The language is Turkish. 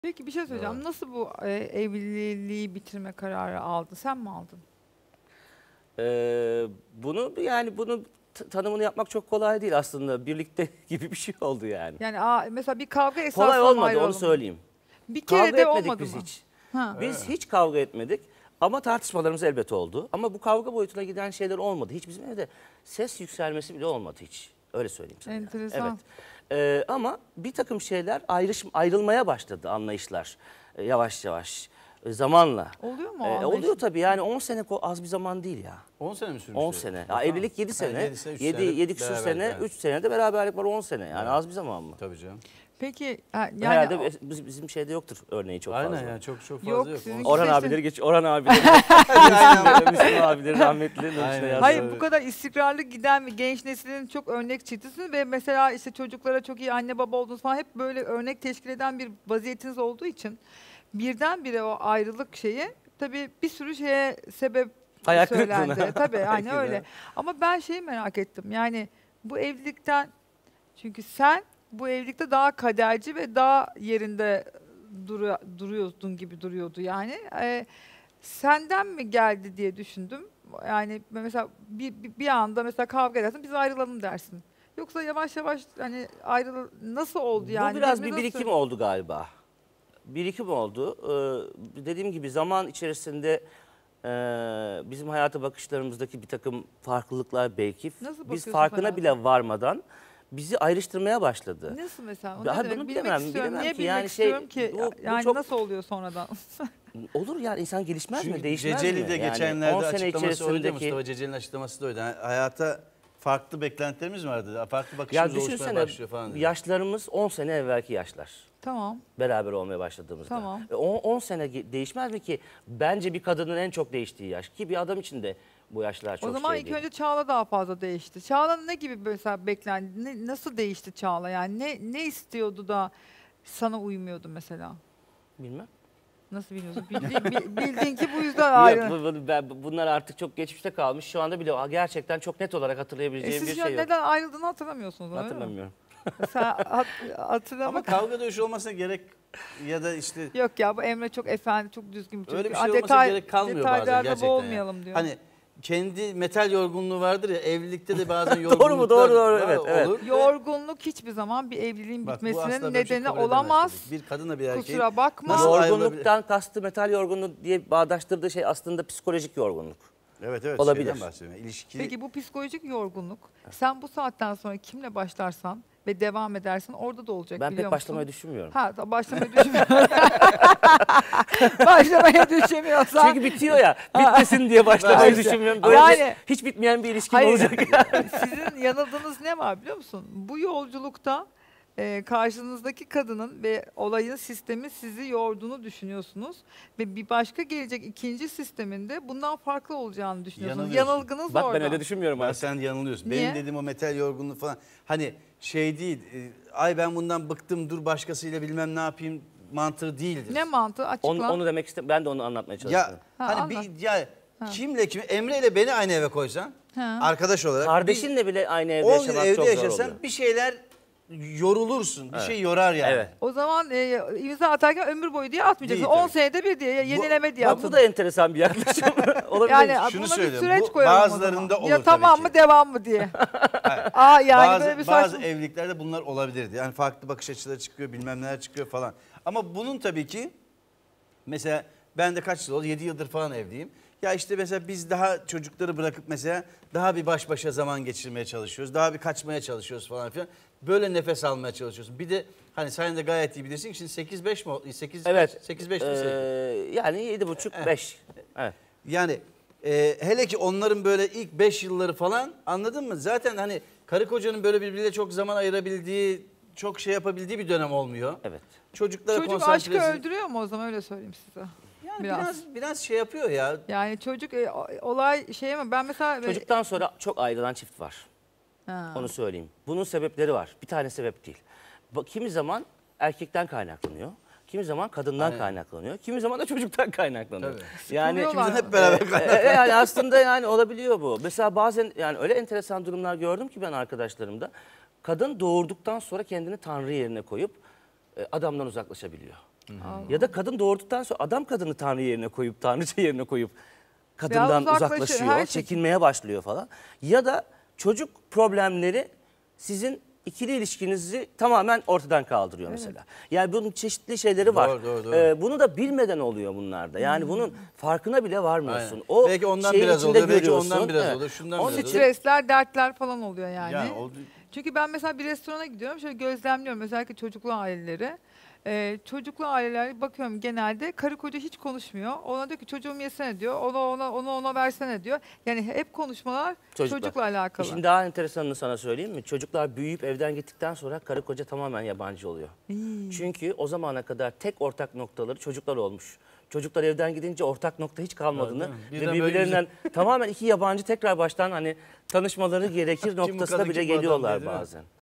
Peki bir şey söyleyeceğim. Evet. Nasıl bu evliliği bitirme kararı aldın? Sen mi aldın? Bunu tanımını yapmak çok kolay değil aslında. Birlikte gibi bir şey oldu yani. Yani mesela bir kavga esasında Kolay mı olmadı, onu ayrılalım? söyleyeyim. Bir kere Kavga de etmedik olmadı biz mı? hiç. Ha. Biz hiç kavga etmedik ama tartışmalarımız elbette oldu. Ama bu kavga boyutuna giden şeyler olmadı. Hiç bizim evde ses yükselmesi bile olmadı hiç. Öyle söyleyeyim sana. Enteresan. Evet. Ama bir takım şeyler ayrılmaya başladı, anlayışlar. Yavaş yavaş. Zamanla. Oluyor mu o anlayış? Oluyor tabii, yani 10 sene az bir zaman değil ya. 10 sene mi sürmüştü? 10 sene. Ya evlilik 7 sene. 7 küsur beraber, sene, evet. 3 sene de beraberlik var, 10 sene. Yani Evet. az bir zaman mı? Tabii canım. Peki yani Herhalde bizim şeyde yoktur örneği çok fazla. Aynen yani çok fazla Yok, yok. sizin- Orhan İşte- abileri geç, Orhan abileri, Müslüm abileri rahmetli. Aynen. hayır Evet. bu kadar istikrarlı giden bir genç neslinin çok örnek çıktısınız ve mesela işte çocuklara çok iyi anne baba oldunuz falan, hep böyle örnek teşkil eden bir vaziyetiniz olduğu için birdenbire o ayrılık şeyi tabii bir sürü şeye sebep Hayal söylendi. kırıklığına. Tabii Belki hani de. öyle. Ama ben şeyi merak ettim. Yani bu evlilikten, çünkü sen bu evlilikte daha kaderci ve daha yerinde duruyordun gibi duruyordu yani. Senden mi geldi diye düşündüm. Yani mesela bir anda mesela kavga edersin, biz ayrılalım dersin. Yoksa yavaş yavaş hani nasıl oldu yani? Bu biraz bir Birbirinize birikim nasıl- oldu galiba. Birikim oldu. Dediğim gibi zaman içerisinde bizim hayata bakışlarımızdaki bir takım farklılıklar belki Nasıl biz bakıyorsun farkına hayata? bile varmadan bizi ayrıştırmaya başladı. Nasıl mesela? O Daha ne demek? bunu Bilmek bilemem, istiyorum. bilemem Niye ki. bilmek Yani istiyorum ki? bu Yani çok nasıl oluyor sonradan? olur yani, insan gelişmez mi, Çünkü değişmez Ceceli'de mi? Yani geçenlerde 10 sene açıklaması oydu. içerisindeki Mustafa Ceceli'nin açıklaması da oydu. Yani hayata farklı beklentilerimiz vardı. Farklı ya bakışımız oluşmaya düşünsene, başlıyor falan. Diye. yaşlarımız 10 sene evvelki yaşlar. Tamam. Beraber olmaya başladığımızda. Tamam. 10 sene değişmez mi ki? Bence bir kadının en çok değiştiği yaş, ki bir adam için de bu yaşlar çok O zaman şey ilk değil. önce Çağla daha fazla değişti. Çağla'nın ne gibi mesela beklendi? Nasıl değişti Çağla? Yani ne istiyordu da sana uymuyordu mesela? Bilmem. Nasıl bilmiyorsun? Bildin ki bu yüzden ayrı. Yok, bunlar artık çok geçmişte kalmış. Şu anda bile gerçekten çok net olarak hatırlayabileceğim Siz bir şu an şey yok. neden ayrıldığını hatırlamıyorsunuz öyle mi? Hatırlamıyorum. Sen Ama hatırlamak... kavga dövüşü olmasına gerek ya da işte Yok ya, bu Emre çok efendi, çok düzgün bir çocuk. öyle bir şey olmasına gerek kalmıyor bazen detaylarda gerçekten. boğulmayalım Yani. diyor. Hani kendi metal yorgunluğu vardır ya, evlilikte de bazen yorgunluklar Doğru mu? Doğru, evet, evet. olur. Yorgunluk hiçbir zaman bir evliliğin Bak, bu bitmesinin asla böyle bir şey nedeni kabul edemez olamaz. tabii. Bir kadınla bir erkeğin Kusura bakma. nasıl Yorgunluktan kastı metal yorgunluğu diye bağdaştırdığı şey aslında psikolojik yorgunluk. Evet olabilir. şeyden bahsediyorum. İlişki Peki bu psikolojik yorgunluk, sen bu saatten sonra kimle başlarsan ve devam edersen orada da olacak, Ben biliyor pek musun? başlamayı düşünmüyorum. Ha, başlamayı düşünmüyorum. Başlamayı düşünmüyorsan. Çünkü bitiyor ya. Bitmesin diye başlamayı İşte. düşünmüyorum. Yani- Böylece hiç bitmeyen bir ilişkim Hayır, olacak. sizin yanıldığınız ne var biliyor musun? Bu yolculukta karşınızdaki kadının ve olayın sistemi sizi yorduğunu düşünüyorsunuz ve bir başka gelecek ikinci sisteminde bundan farklı olacağını düşünüyorsunuz. Yanılıyorsun. Yanılgınız Bak orada. ben öyle düşünmüyorum ben artık. sen yanılıyorsun. Niye? Benim dediğim o metal yorgunluğu falan hani şey değil. Ay ben bundan bıktım, dur başkasıyla bilmem ne yapayım mantığı değildir. Ne mantığı, açıkla. Onu demek istedim. Ben de onu anlatmaya çalışıyorum. Ya Ha, hani anlat. kimle kimi Emre ile beni aynı eve koysan Ha. arkadaş olarak Kardeşinle bile aynı evde 10 yıl yaşamak evde çok zor yaşasan oluyor. bir şeyler yorulursun. Bir şey yorar yani. Evet. O zaman imza atarken ömür boyu diye atmayacaksın. Değil, 10 tabii. senede bir diye, yenileme diye Bak atın. bu da enteresan bir yaklaşım. Olabilir. Yani Şunu buna bir söylüyorum, süreç bu koyalım o bazılarında zaman. olur Ya tamam tabii mı ki. devam mı diye. Yani böyle bir bazı saçma. evliliklerde bunlar olabilirdi. Yani farklı bakış açıları çıkıyor, bilmem neler çıkıyor falan. Ama bunun tabii ki mesela ben de kaç yıl oldu? 7 yıldır falan evliyim. Ya işte mesela biz daha çocukları bırakıp mesela daha bir baş başa zaman geçirmeye çalışıyoruz. Daha bir kaçmaya çalışıyoruz falan filan. Böyle nefes almaya çalışıyorsun. Bir de hani sen de gayet iyi bilirsin ki şimdi 8-5 mi oldu? 8 Evet. 8-5 mi? Yani 7,5-5. Evet. Yani hele ki onların böyle ilk 5 yılları falan, anladın mı? Zaten hani karı kocanın böyle birbiriyle çok zaman ayırabildiği, çok şey yapabildiği bir dönem olmuyor. Evet. Çocuklara Çocuk aşkı konsantresi. öldürüyor mu o zaman, öyle söyleyeyim size. Yani Biraz. biraz şey yapıyor ya. Yani çocuk olay şey mi? Ben mesela... Çocuktan sonra çok ayrılan çift var. Ha. Onu söyleyeyim. Bunun sebepleri var. Bir tane sebep değil. Kimi zaman erkekten kaynaklanıyor. Kimi zaman kadından Aynen. kaynaklanıyor. Kimi zaman da çocuktan kaynaklanıyor. Tabii. Yani Sıkılıyorlar Şimdi mı? hep beraber kaynaklanıyor. yani aslında yani olabiliyor bu. Mesela bazen yani öyle enteresan durumlar gördüm ki ben arkadaşlarımda. Kadın doğurduktan sonra kendini Tanrı yerine koyup adamdan uzaklaşabiliyor. Allah. Ya da kadın doğurduktan sonra adam kadını tanrı yerine koyup, tanrıça yerine koyup kadından uzaklaşıyor, uzaklaşıyor, her şey. çekinmeye başlıyor falan. Ya da çocuk problemleri sizin ikili ilişkinizi tamamen ortadan kaldırıyor mesela. Yani bunun çeşitli şeyleri var. Doğru. Bunu da bilmeden oluyor bunlarda. Yani bunun farkına bile varmıyorsun. Aynen. O Belki ondan şeyin biraz içinde oluyor, belki görüyorsun. ondan biraz Evet. oluyor, şundan Onun biraz için oluyor. Stresler, dertler falan oluyor yani. Yani oldu. Çünkü ben mesela bir restorana gidiyorum, şöyle gözlemliyorum özellikle çocuklu aileleri. Çocuklu ailelere bakıyorum, genelde karı koca hiç konuşmuyor. Ona diyor ki çocuğum yesene diyor, ona versene diyor. Yani hep konuşmalar çocukla alakalı. İşin daha enteresanını sana söyleyeyim mi? Çocuklar büyüyüp evden gittikten sonra karı koca tamamen yabancı oluyor. Çünkü o zamana kadar tek ortak noktaları çocuklar olmuş. Çocuklar evden gidince ortak nokta hiç kalmadığını Evet, ve birden böyle birbirlerinden tamamen iki yabancı tekrar baştan hani tanışmaları gerekir Kim bu noktasına kadın, bile kim bu adam geliyorlar diye, değil mi? bazen.